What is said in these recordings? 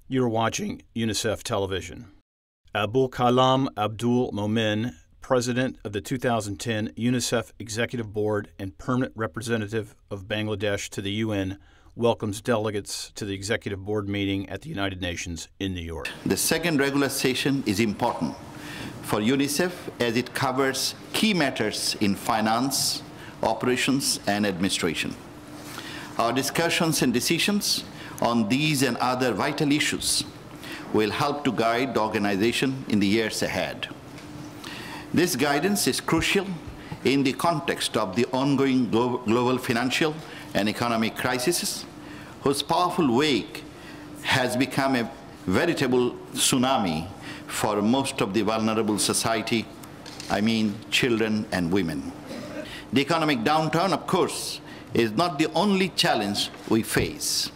You're watching UNICEF Television. Abulkalam Abdul Momen, President of the 2010 UNICEF Executive Board and Permanent Representative of Bangladesh to the UN, welcomes delegates to the Executive Board meeting at the United Nations in New York. The second regular session is important for UNICEF as it covers key matters in finance, operations, and administration. Our discussions and decisions on these and other vital issues will help to guide the organization in the years ahead. This guidance is crucial in the context of the ongoing global financial and economic crises, whose powerful wake has become a veritable tsunami for most of the vulnerable society, I mean children and women. The economic downturn, of course, is not the only challenge we face.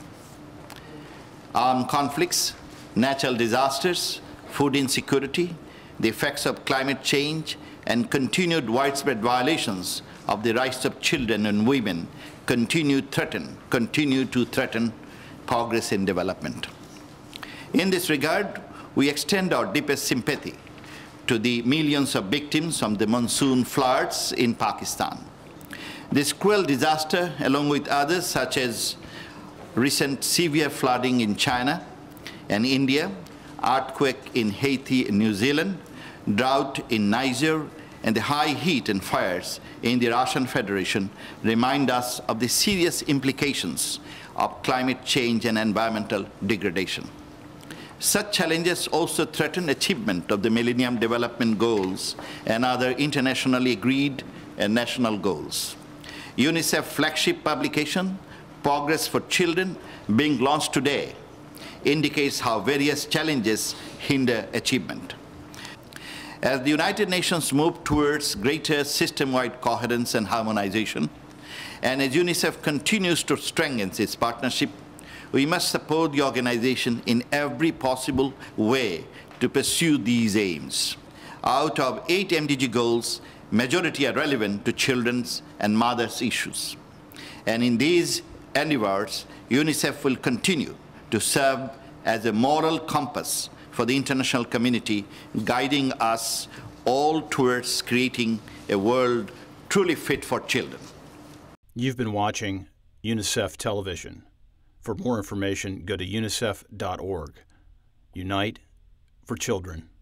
Armed conflicts, natural disasters, food insecurity, the effects of climate change, and continued widespread violations of the rights of children and women continue to threaten progress and development. In this regard, we extend our deepest sympathy to the millions of victims from the monsoon floods in Pakistan. This cruel disaster, along with others such as recent severe flooding in China and India, earthquake in Haiti and New Zealand, drought in Niger, and the high heat and fires in the Russian Federation remind us of the serious implications of climate change and environmental degradation. Such challenges also threaten achievement of the Millennium Development Goals and other internationally agreed and national goals. UNICEF flagship publication, Progress for Children, being launched today, indicates how various challenges hinder achievement. As the United Nations move towards greater system-wide coherence and harmonization, and as UNICEF continues to strengthen its partnership, we must support the organization in every possible way to pursue these aims. Out of 8 MDG goals, majority are relevant to children's and mothers' issues. And in these endeavors, UNICEF will continue to serve as a moral compass for the international community, guiding us all towards creating a world truly fit for children. You've been watching UNICEF Television. For more information, go to unicef.org. Unite for children.